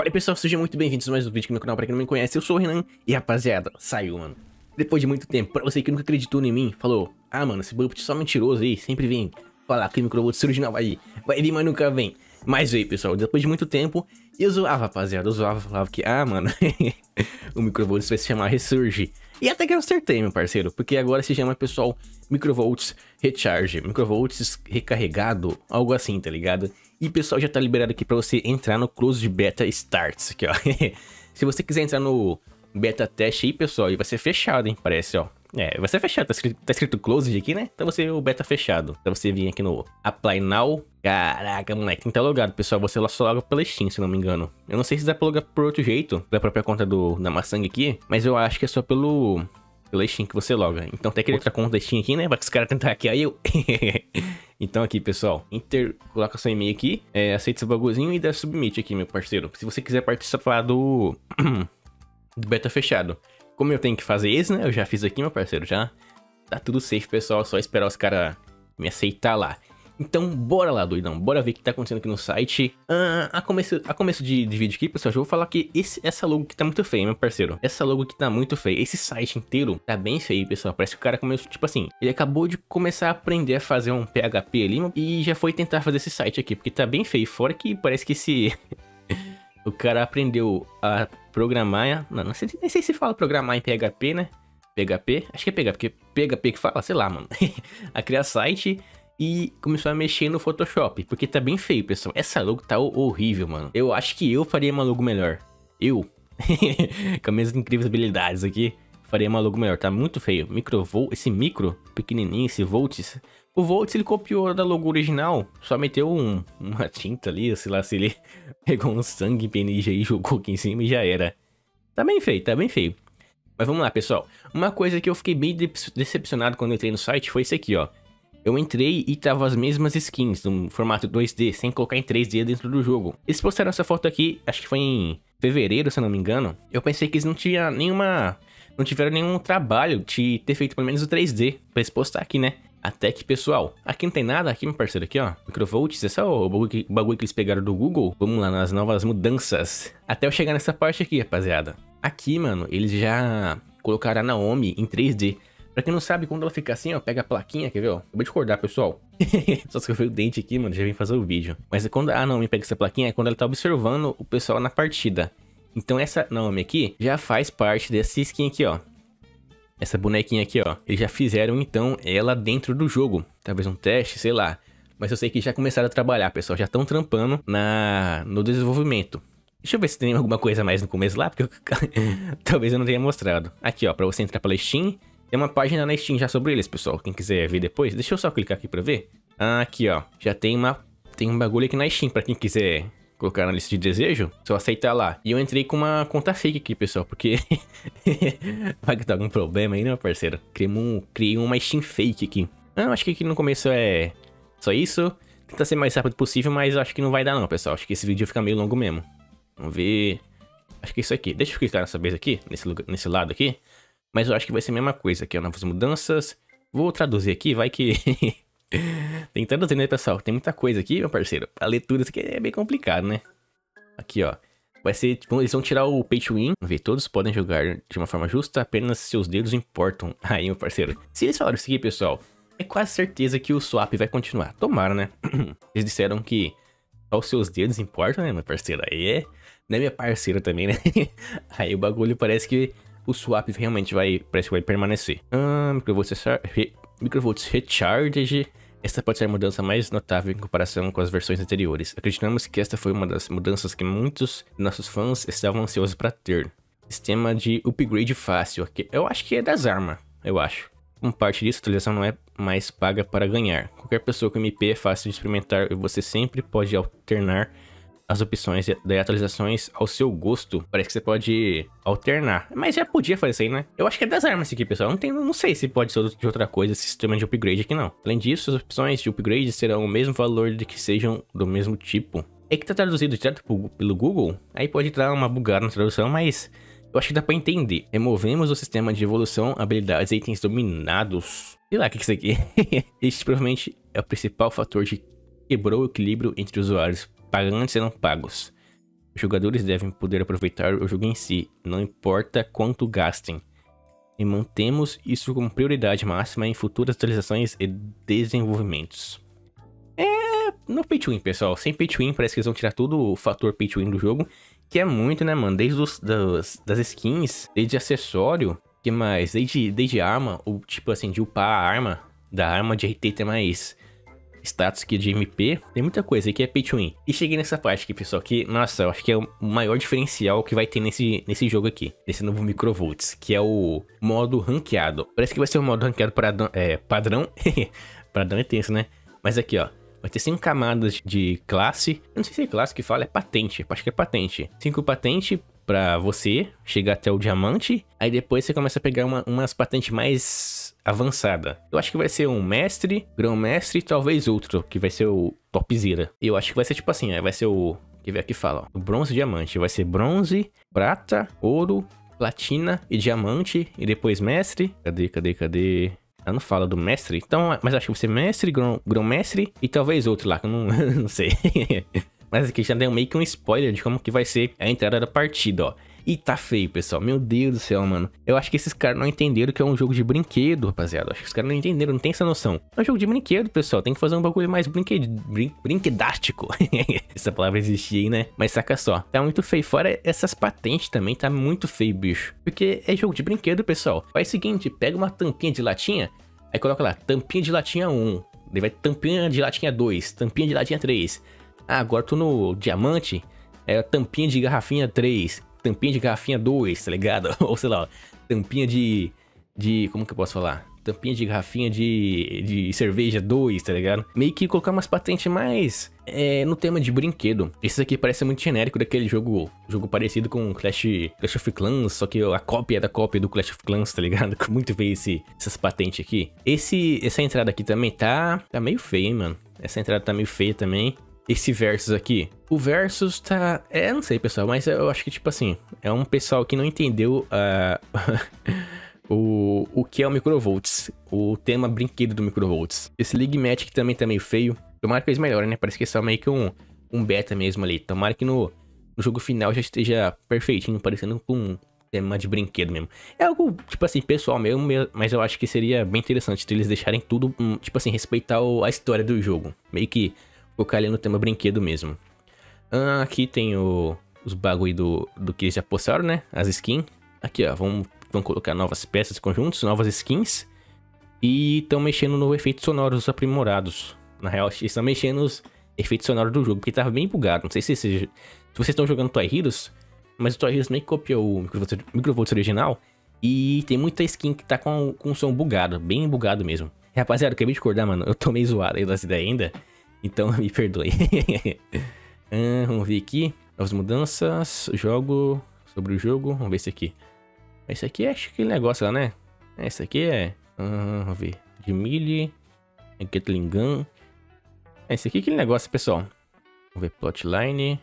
Fala aí, pessoal, sejam muito bem-vindos a mais um vídeo aqui no canal. Pra quem não me conhece, eu sou o Renan. E rapaziada, saiu, mano. Depois de muito tempo, pra você que nunca acreditou em mim, falou: ah, mano, esse Bubble só mentiroso aí, sempre vem falar que o microvolt original aí vai vir, mas nunca vem. Mas veio, pessoal, depois de muito tempo, eu zoava, rapaziada, eu zoava, falava que, ah, mano, o microvolts vai se chamar Resurge. E até que eu acertei, meu parceiro, porque agora se chama, pessoal, Microvolts Recharge, Microvolts recarregado, algo assim, tá ligado? E pessoal, já tá liberado aqui pra você entrar no Closed Beta Starts, aqui ó. Se você quiser entrar no Beta Teste aí, pessoal, e vai ser fechado, hein, parece, ó. É, vai ser fechado, tá escrito Closed aqui, né? Então você o beta fechado. Então você vir aqui no Apply Now. Caraca, moleque, tem que estar logado, pessoal. Você só loga pela Steam, se não me engano. Eu não sei se dá pra logar por outro jeito, da própria conta da Maçang aqui, mas eu acho que é só pela Steam que você loga. Então tem aquela outra conta da Steam aqui, né? Vai que os caras tentar hackear eu. Então aqui, pessoal, coloca seu e-mail aqui, aceita esse bagulhozinho e dá submit aqui, meu parceiro. Se você quiser participar do beta fechado. Como eu tenho que fazer esse, né? Eu já fiz aqui, meu parceiro, já tá tudo safe, pessoal. Só esperar os caras me aceitar lá. Então, bora lá, doidão. Bora ver o que tá acontecendo aqui no site. A começo de vídeo aqui, pessoal, já vou falar que essa logo aqui tá muito feia, meu parceiro. Essa logo aqui tá muito feia. Esse site inteiro tá bem feio, pessoal. Parece que o cara começou, tipo assim, ele acabou de começar a aprender a fazer um PHP ali e já foi tentar fazer esse site aqui, porque tá bem feio. Fora que parece que esse... o cara aprendeu a programar... Não sei, nem sei se fala programar em PHP, né? PHP? Acho que é PHP, porque PHP que fala, sei lá, mano. A criar site... E começou a mexer no Photoshop, porque tá bem feio, pessoal. Essa logo tá horrível, mano. Eu acho que eu faria uma logo melhor. Eu, com as minhas incríveis habilidades aqui, faria uma logo melhor. Tá muito feio. Microvolt, esse micro, pequenininho, esse volts. O volts ele copiou da logo original, só meteu uma tinta ali, sei lá, se ele pegou um sangue PNG e jogou aqui em cima e já era. Tá bem feio, tá bem feio. Mas vamos lá, pessoal. Uma coisa que eu fiquei bem decepcionado quando eu entrei no site foi isso aqui, ó. Eu entrei e tava as mesmas skins, no formato 2D, sem colocar em 3D dentro do jogo. Eles postaram essa foto aqui, acho que foi em fevereiro, se eu não me engano. Eu pensei que eles não tiveram nenhum trabalho de ter feito pelo menos o 3D, pra eles postar aqui, né? Até que, pessoal, aqui não tem nada, aqui, meu parceiro, aqui, ó. Microvolts, esse é o bagulho que eles pegaram do Google. Vamos lá, nas novas mudanças. Até eu chegar nessa parte aqui, rapaziada. Aqui, mano, eles já colocaram a Naomi em 3D. Pra quem não sabe, quando ela fica assim, ó, pega a plaquinha, quer ver, ó? Acabei de acordar, pessoal. Só que eu vi o dente aqui, mano, já vim fazer o vídeo. Mas quando a Naomi pega essa plaquinha, é quando ela tá observando o pessoal na partida. Então essa Naomi aqui já faz parte dessa skin aqui, ó. Essa bonequinha aqui, ó. Eles já fizeram, então, ela dentro do jogo. Talvez um teste, sei lá. Mas eu sei que já começaram a trabalhar, pessoal. Já estão trampando no desenvolvimento. Deixa eu ver se tem alguma coisa mais no começo lá, porque talvez eu não tenha mostrado. Aqui, ó, pra você entrar pela Steam... Tem uma página na Steam já sobre eles, pessoal. Quem quiser ver depois, deixa eu só clicar aqui pra ver. Aqui, ó. Já tem um bagulho aqui na Steam pra quem quiser colocar na lista de desejo. Só aceitar lá. E eu entrei com uma conta fake aqui, pessoal, porque... vai que tá algum problema aí, né, meu parceiro? Criei uma Steam fake aqui. Acho que aqui no começo é só isso. Tenta ser mais rápido possível, mas acho que não vai dar não, pessoal. Acho que esse vídeo fica meio longo mesmo. Vamos ver... Acho que é isso aqui. Deixa eu clicar nessa vez aqui, nesse lado aqui. Mas eu acho que vai ser a mesma coisa aqui, ó, novas mudanças. Vou traduzir aqui, vai que... Tem que traduzir, né, pessoal? Tem muita coisa aqui, meu parceiro. Pra ler tudo isso aqui é bem complicado, né? Aqui, ó. Vai ser, tipo, eles vão tirar o Pay to Win. Vamos ver, todos podem jogar de uma forma justa, apenas seus dedos importam. Aí, meu parceiro. Se eles falaram isso aqui, pessoal, é quase certeza que o swap vai continuar. Tomara, né? Eles disseram que só os seus dedos importam, né, meu parceiro? Aí não é minha parceira também, né? Aí o bagulho parece que... O swap realmente parece que vai permanecer. Microvolts Recharge. Esta pode ser a mudança mais notável em comparação com as versões anteriores. Acreditamos que esta foi uma das mudanças que muitos de nossos fãs estavam ansiosos para ter. Sistema de upgrade fácil. Eu acho que é das armas, eu acho. Como parte disso, a atualização não é mais paga para ganhar. Qualquer pessoa com MP é fácil de experimentar e você sempre pode alternar as opções de atualizações ao seu gosto. Parece que você pode alternar. Mas já podia fazer isso aí, né? Eu acho que é das armas aqui, pessoal. Não sei se pode ser de outra coisa esse sistema de upgrade aqui, não. Além disso, as opções de upgrade serão o mesmo valor de que sejam do mesmo tipo. É que tá traduzido direto pelo Google. Aí pode dar uma bugada na tradução, mas... eu acho que dá pra entender. Removemos o sistema de evolução, habilidades e itens dominados. Sei lá o que é isso aqui. Este provavelmente é o principal fator que quebrou o equilíbrio entre usuários pagantes e não pagos. Os jogadores devem poder aproveitar o jogo em si, não importa quanto gastem. E mantemos isso como prioridade máxima em futuras atualizações e desenvolvimentos. No pay to win, pessoal. Sem pay to win, parece que eles vão tirar todo o fator pay to win do jogo. Que é muito, né, mano? Desde das skins, desde acessório, que mais? Desde arma, ou tipo assim, de upar a arma. Da arma de RT ter mais status que de MP. Tem muita coisa aí que é pay to win. E cheguei nessa parte aqui, pessoal, que, nossa, eu acho que é o maior diferencial que vai ter nesse jogo aqui. Nesse novo Microvolts, que é o modo ranqueado. Parece que vai ser um modo ranqueado padrão. Padrão é tenso, né? Mas aqui, ó. Vai ter 5 camadas de classe. Eu não sei se é classe que fala, é patente. Acho que é patente. 5 patentes pra você chegar até o diamante. Aí depois você começa a pegar umas patentes mais avançadas. Eu acho que vai ser um mestre, grão-mestre e talvez outro, que vai ser o topzera. E eu acho que vai ser tipo assim, vai ser o... Quer ver aqui fala, ó. O bronze e diamante. Vai ser bronze, prata, ouro, platina e diamante. E depois mestre. Cadê? Ela não fala do mestre, então, mas acho que vai ser mestre, grão-mestre e talvez outro lá, que eu não, não sei. Mas aqui já deu meio que um spoiler de como que vai ser a entrada da partida, ó. E tá feio, pessoal. Meu Deus do céu, mano. Eu acho que esses caras não entenderam que é um jogo de brinquedo, rapaziada. Acho que os caras não entenderam, não tem essa noção. É um jogo de brinquedo, pessoal. Tem que fazer um bagulho mais brinquedástico. Essa palavra existia aí, né? Mas saca só. Tá muito feio. Fora essas patentes também, tá muito feio, bicho. Porque é jogo de brinquedo, pessoal. Faz o seguinte, pega uma tampinha de latinha, aí coloca lá, tampinha de latinha 1. Daí vai tampinha de latinha 2, tampinha de latinha 3. Ah, agora tô no diamante, é tampinha de garrafinha 3. Tampinha de garrafinha 2, tá ligado? Ou sei lá, ó, tampinha de... Como que eu posso falar? Tampinha de garrafinha de cerveja 2, tá ligado? Meio que colocar umas patentes mais no tema de brinquedo. Esse aqui parece muito genérico daquele jogo parecido com Clash of Clans, só que a cópia da cópia do Clash of Clans, tá ligado? Muito feio essas patentes aqui. Essa entrada aqui também tá meio feia, hein, mano? Essa entrada tá meio feia também. Esse Versus aqui. O Versus tá... não sei, pessoal, mas eu acho que, tipo assim, é um pessoal que não entendeu o que é o Microvolts. O tema brinquedo do Microvolts. Esse League Match aqui também tá meio feio. Tomara que eles melhorem, né? Parece que é só meio que um beta mesmo ali. Tomara que no jogo final já esteja perfeitinho, parecendo com um tema de brinquedo mesmo. É algo, tipo assim, pessoal mesmo, mas eu acho que seria bem interessante eles deixarem tudo, tipo assim, respeitar a história do jogo. Meio que focar ali no tema brinquedo mesmo. Aqui tem os bagulho do que eles já postaram, né? As skins. Aqui, ó. Vão colocar novas peças, conjuntos, novas skins. E estão mexendo no efeitos sonoros aprimorados. Na real, eles estão mexendo nos efeitos sonoros do jogo, porque tava bem bugado. Não sei se vocês estão jogando Toy Heroes, mas o Toy Heroes meio que copiou o Microvolts original. E tem muita skin que tá com um som bugado, bem bugado mesmo. Rapaziada, eu acabei de acordar, mano. Eu tô meio zoado aí das ideias ainda. Então, me perdoe. Vamos ver aqui. Novas mudanças. Jogo. Sobre o jogo. Vamos ver esse aqui. Esse aqui é acho que aquele negócio lá, né? Esse aqui é... vamos ver. De Melee. Gatling Gun. Esse aqui é aquele negócio, pessoal. Vamos ver. Plotline.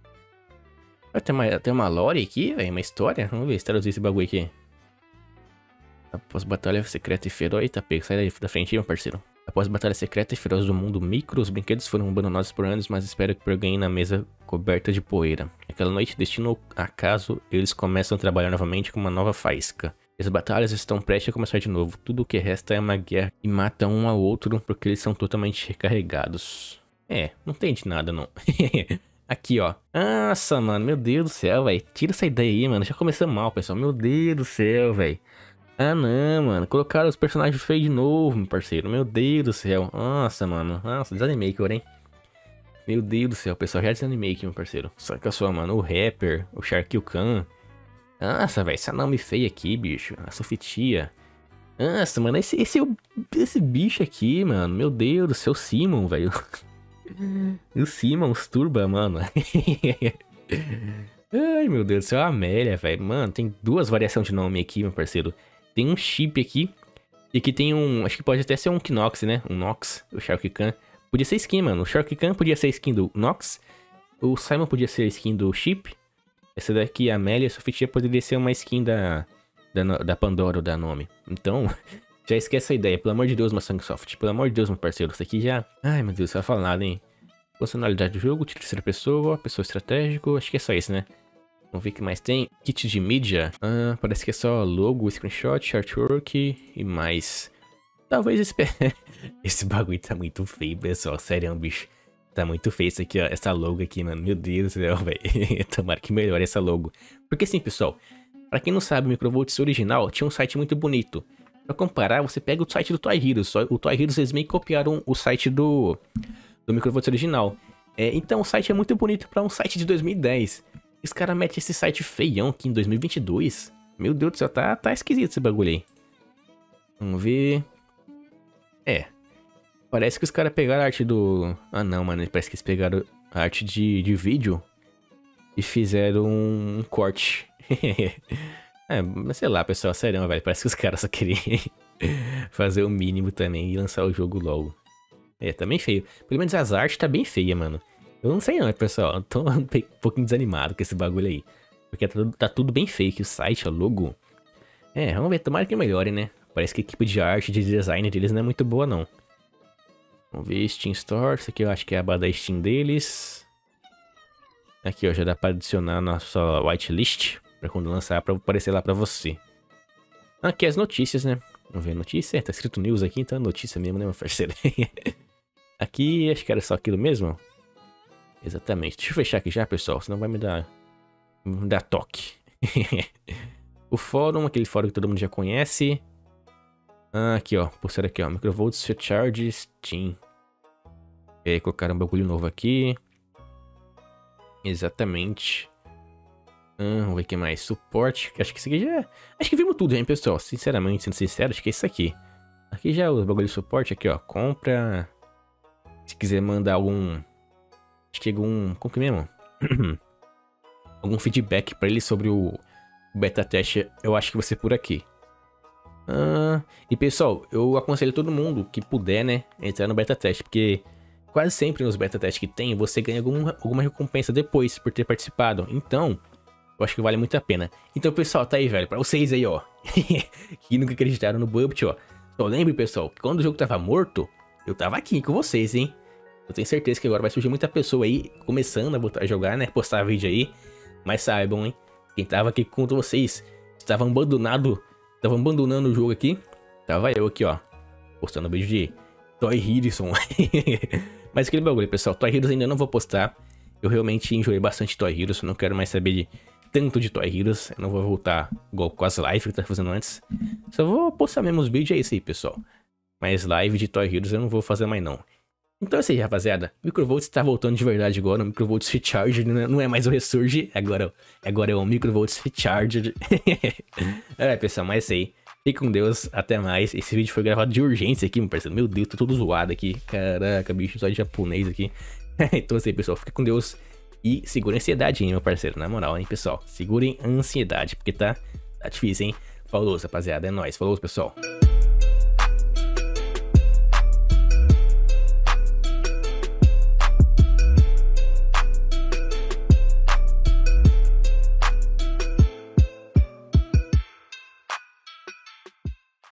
Tem uma lore aqui, velho. Uma história. Vamos ver se traduzir esse bagulho aqui. Após batalha secreta e feroz. Eita, pega. Sai daí da frente, meu parceiro. Após a batalha secreta e feroz do mundo micro, os brinquedos foram abandonados por anos, mas espero que ganhem na mesa coberta de poeira. Aquela noite, destino ao acaso, eles começam a trabalhar novamente com uma nova faísca. As batalhas estão prestes a começar de novo. Tudo o que resta é uma guerra e mata um ao outro porque eles são totalmente recarregados. Não tem de nada, não. Aqui, ó. Nossa, mano, meu Deus do céu, velho. Tira essa ideia aí, mano. Já começou mal, pessoal. Meu Deus do céu, velho. Não, mano. Colocaram os personagens feios de novo, meu parceiro. Meu Deus do céu. Nossa, mano. Nossa, desanimei aqui, hein. Meu Deus do céu, pessoal. Já desanimei aqui, meu parceiro. Saca só, mano. O Rapper, o Sharky Khan. Nossa, velho. Essa nome feia aqui, bicho. A Sofitia. Nossa, mano. Esse bicho aqui, mano. Meu Deus do céu. O Simon, velho. O Simon, os Turba, mano. Ai, meu Deus do céu. A Amélia, velho. Mano, tem duas variações de nome aqui, meu parceiro. Tem um chip aqui. E aqui tem um... Acho que pode até ser um Knox, né? Um Nox. O Sharky Khan. Podia ser skin, mano. O Sharky Khan podia ser skin do Nox. O Simon podia ser skin do chip. Essa daqui, a Amélia, a Sofitia, poderia ser uma skin da Pandora, ou da nome. Então, já esquece essa ideia. Pelo amor de Deus, Maçã Soft. Pelo amor de Deus, meu parceiro. Isso aqui já... Ai, meu Deus, você vai falar nada, hein? Funcionalidade do jogo, terceira pessoa, pessoa estratégico, acho que é só isso, né? Vamos ver o que mais tem. Kit de mídia, parece que é só logo, screenshot, artwork e mais. Talvez esse bagulho tá muito feio, pessoal, sério, bicho. Tá muito feio isso aqui, ó, essa logo aqui, mano, meu Deus do céu, velho. Tomara que melhore essa logo. Porque assim, pessoal, pra quem não sabe, o Microvolts original tinha um site muito bonito. Pra comparar, você pega o site do Toy Heroes, o Toy Heroes eles meio que copiaram o site do Microvolts original. Então o site é muito bonito pra um site de 2010. Os caras metem esse site feião aqui em 2022. Meu Deus do céu, tá esquisito esse bagulho aí. Vamos ver. Parece que os caras pegaram a arte do... Ah não, mano, parece que eles pegaram a arte de vídeo e fizeram um corte. Mas sei lá, pessoal, sério, velho, parece que os caras só queriam fazer o mínimo também e lançar o jogo logo. Tá bem feio. Pelo menos as artes tá bem feia, mano. Eu não sei não, pessoal, eu tô um pouquinho desanimado com esse bagulho aí. Porque tá tudo bem feio aqui, o site, o logo. Vamos ver, tomara que melhore, né? Parece que a equipe de arte, de design deles não é muito boa, não. Vamos ver, Steam Store, isso aqui eu acho que é a aba da Steam deles. Aqui, ó, já dá pra adicionar na sua whitelist, pra quando lançar, pra aparecer lá pra você. Aqui as notícias, né? Vamos ver, notícia, tá escrito news aqui, então é notícia mesmo, né, meu parceiro? Aqui, acho que era só aquilo mesmo. Exatamente, deixa eu fechar aqui já, pessoal, senão vai me dar toque. O fórum, aquele fórum que todo mundo já conhece. Aqui, ó, pulseira aqui, ó, Microvolts Recharge Steam. E aí, colocaram um bagulho novo aqui. Exatamente. Vamos ver o que mais. Suporte, acho que isso aqui já... Acho que vimos tudo, hein, pessoal. Sinceramente, sendo sincero, acho que é isso aqui. Aqui já é o bagulho de suporte, aqui, ó, compra. Se quiser mandar algum... Acho que algum... Como que é mesmo? Algum feedback pra ele sobre o beta teste, eu acho que vai ser por aqui. E pessoal, eu aconselho todo mundo que puder, né, entrar no beta teste, porque quase sempre nos beta testes que tem, você ganha alguma recompensa depois por ter participado. Então, eu acho que vale muito a pena. Então, pessoal, tá aí, velho, pra vocês aí, ó, que nunca acreditaram no Bubble, ó. Só lembre, pessoal, que quando o jogo tava morto, eu tava aqui com vocês, hein. Eu tenho certeza que agora vai surgir muita pessoa aí começando a jogar, né, postar vídeo aí. Mas saibam, hein, quem tava aqui com vocês, estavam abandonando o jogo aqui. Tava eu aqui, ó, postando vídeo de Toy Heroes. Mas aquele bagulho, pessoal, Toy Heroes ainda não vou postar. Eu realmente enjoei bastante Toy Heroes, não quero mais saber tanto de Toy Heroes. Eu não vou voltar igual com as lives que eu tava fazendo antes. Só vou postar mesmo os vídeos, é isso aí, pessoal. Mas live de Toy Heroes eu não vou fazer mais não. Então é isso aí, rapaziada. O Microvolts tá voltando de verdade agora. O Microvolts Recharged não é mais o Resurge. Agora é o Microvolts Recharged. Pessoal, mas é isso aí. Fique com Deus, até mais. Esse vídeo foi gravado de urgência aqui, meu parceiro. Meu Deus, tô todo zoado aqui. Caraca, bicho, só de japonês aqui. Então é isso aí, pessoal. Fique com Deus. E segurem a ansiedade, hein, meu parceiro. Na moral, hein, pessoal. Segurem a ansiedade, porque tá difícil, hein. Falou, rapaziada. É nóis. Falou, pessoal.